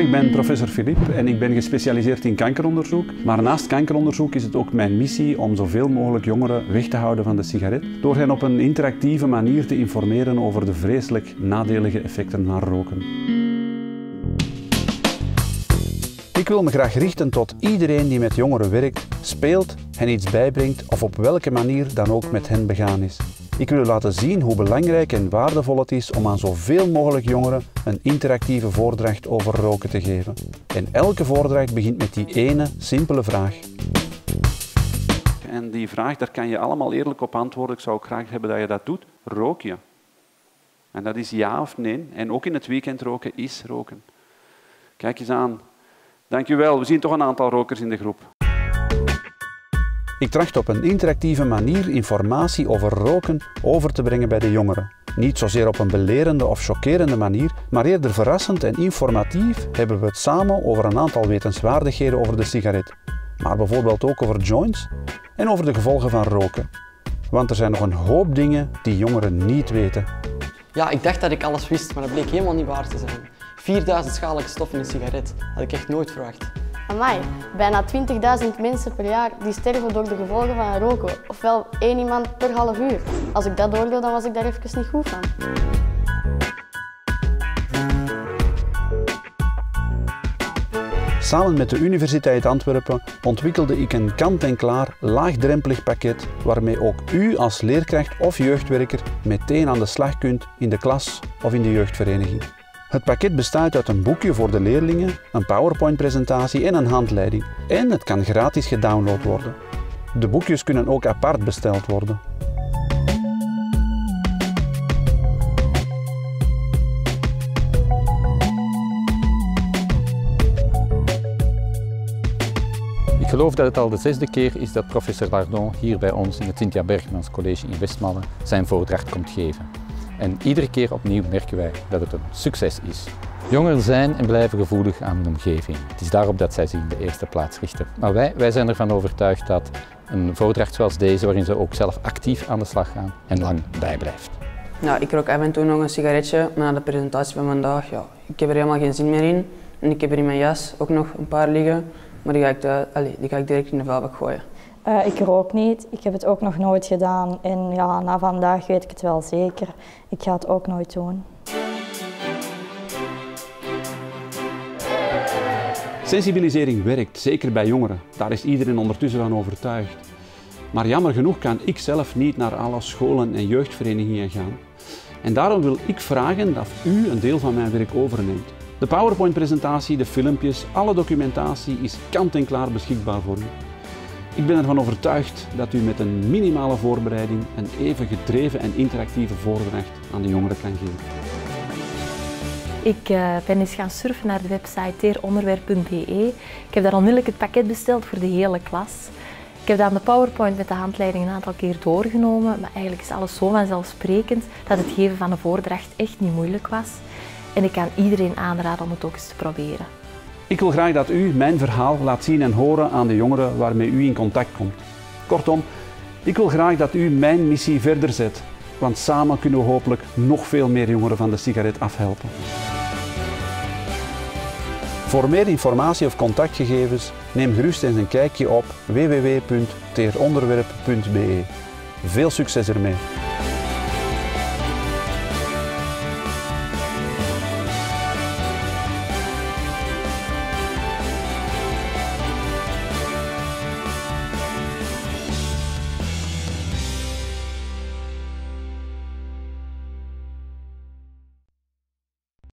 ik ben professor Philippe en ik ben gespecialiseerd in kankeronderzoek. Maar naast kankeronderzoek is het ook mijn missie om zoveel mogelijk jongeren weg te houden van de sigaret, door hen op een interactieve manier te informeren over de vreselijk nadelige effecten van roken. Ik wil me graag richten tot iedereen die met jongeren werkt, speelt, hen iets bijbrengt of op welke manier dan ook met hen begaan is. Ik wil u laten zien hoe belangrijk en waardevol het is om aan zoveel mogelijk jongeren een interactieve voordracht over roken te geven. En elke voordracht begint met die ene simpele vraag. En die vraag, daar kan je allemaal eerlijk op antwoorden. Ik zou ook graag hebben dat je dat doet. Rook je? En dat is ja of nee. En ook in het weekend roken is roken. Kijk eens aan. Dank u wel. We zien toch een aantal rokers in de groep. Ik tracht op een interactieve manier informatie over roken over te brengen bij de jongeren. Niet zozeer op een belerende of chockerende manier, maar eerder verrassend en informatief hebben we het samen over een aantal wetenswaardigheden over de sigaret. Maar bijvoorbeeld ook over joints en over de gevolgen van roken. Want er zijn nog een hoop dingen die jongeren niet weten. Ja, ik dacht dat ik alles wist, maar dat bleek helemaal niet waar te zijn. 4000 schadelijke stoffen in een sigaret. Dat had ik echt nooit verwacht. Amai, bijna 20.000 mensen per jaar die sterven door de gevolgen van roken. Ofwel 1 iemand per half uur. Als ik dat hoorde, dan was ik daar even niet goed van. Samen met de Universiteit Antwerpen ontwikkelde ik een kant-en-klaar, laagdrempelig pakket waarmee ook u als leerkracht of jeugdwerker meteen aan de slag kunt in de klas of in de jeugdvereniging. Het pakket bestaat uit een boekje voor de leerlingen, een PowerPoint-presentatie en een handleiding. En het kan gratis gedownload worden. De boekjes kunnen ook apart besteld worden. Ik geloof dat het al de 6e keer is dat professor Lardon hier bij ons in het Cynthia Bergmans College in Westmalle zijn voordracht komt geven. En iedere keer opnieuw merken wij dat het een succes is. Jongeren zijn en blijven gevoelig aan hun omgeving. Het is daarop dat zij zich in de eerste plaats richten. Maar wij zijn ervan overtuigd dat een voordracht zoals deze, waarin ze ook zelf actief aan de slag gaan, hen lang bijblijft. Ja, ik rook af en toe nog een sigaretje, maar na de presentatie van vandaag, ja, ik heb er helemaal geen zin meer in. En ik heb er in mijn jas ook nog een paar liggen, maar die ga ik direct in de vuilbak gooien. Ik rook niet, ik heb het ook nog nooit gedaan en ja, na vandaag weet ik het wel zeker. Ik ga het ook nooit doen. Sensibilisering werkt, zeker bij jongeren. Daar is iedereen ondertussen van overtuigd. Maar jammer genoeg kan ik zelf niet naar alle scholen en jeugdverenigingen gaan. En daarom wil ik vragen dat u een deel van mijn werk overneemt. De PowerPoint-presentatie, de filmpjes, alle documentatie is kant-en-klaar beschikbaar voor u. Ik ben ervan overtuigd dat u met een minimale voorbereiding een even gedreven en interactieve voordracht aan de jongeren kan geven. Ik ben eens gaan surfen naar de website teeronderwerp.be. Ik heb daar onmiddellijk het pakket besteld voor de hele klas. Ik heb dan de PowerPoint met de handleiding een aantal keer doorgenomen, maar eigenlijk is alles zo vanzelfsprekend dat het geven van een voordracht echt niet moeilijk was. En ik kan iedereen aanraden om het ook eens te proberen. Ik wil graag dat u mijn verhaal laat zien en horen aan de jongeren waarmee u in contact komt. Kortom, ik wil graag dat u mijn missie verder zet, want samen kunnen we hopelijk nog veel meer jongeren van de sigaret afhelpen. Voor meer informatie of contactgegevens neem gerust eens een kijkje op www.teeronderwerp.be. Veel succes ermee!